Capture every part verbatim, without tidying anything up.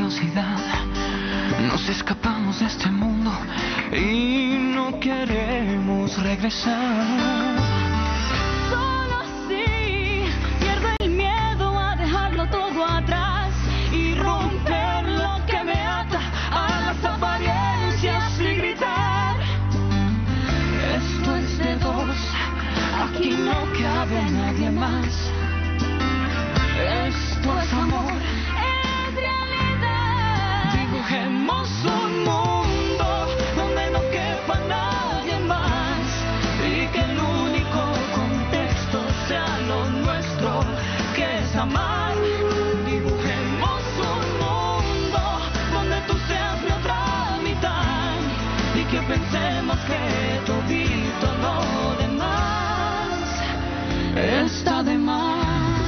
curiosidad. Nos escapamos de este mundo y no queremos regresar. Solo así pierdo el miedo a dejarlo todo atrás y romper lo que me ata a las apariencias y gritar: esto es de dos, aquí no cabe nadie más. Esto es amor, es realidad. dibujemos un mundo donde no quepa nadie más y que el único contexto sea lo nuestro, que es amar. Dibujemos un mundo donde tú seas mi otra mitad y que pensemos que todito lo demás está de más.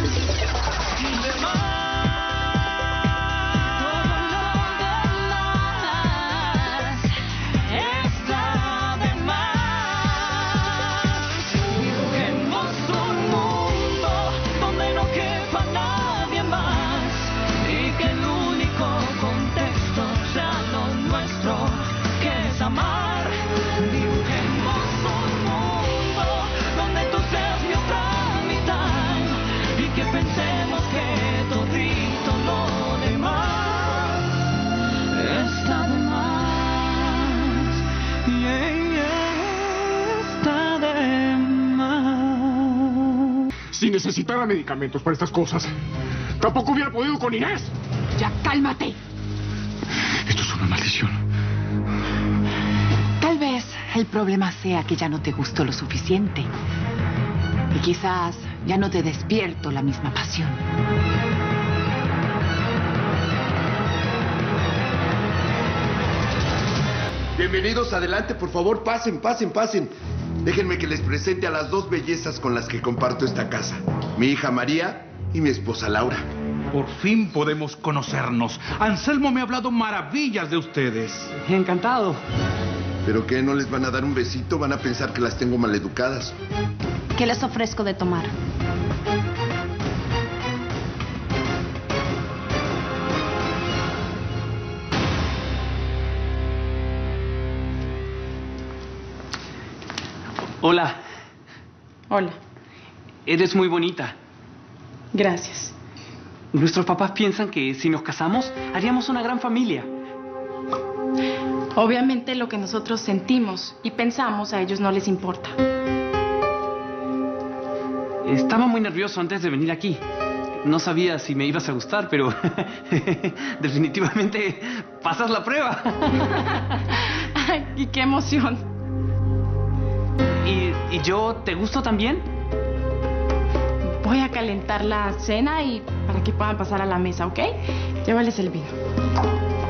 Si necesitara medicamentos para estas cosas, tampoco hubiera podido con Inés. Ya, cálmate. Esto es una maldición. Tal vez el problema sea que ya no te gustó lo suficiente. Y quizás ya no te despierto la misma pasión. Bienvenidos, adelante, por favor, pasen, pasen, pasen. Déjenme que les presente a las dos bellezas con las que comparto esta casa. Mi hija María y mi esposa Laura. Por fin podemos conocernos. Anselmo me ha hablado maravillas de ustedes. Encantado. ¿Pero qué? ¿No les van a dar un besito? Van a pensar que las tengo maleducadas. ¿Qué les ofrezco de tomar? Hola, Hola, eres muy bonita. gracias. Nuestros papás piensan que si nos casamos haríamos una gran familia. Obviamente lo que nosotros sentimos y pensamos a ellos no les importa. Estaba muy nervioso antes de venir aquí. No sabía si me ibas a gustar, pero definitivamente pasas la prueba. Ay, y qué emoción. ¿Y, ¿Y yo te gusto también? Voy a calentar la cena y para que puedan pasar a la mesa, ¿ok? Llévales el vino.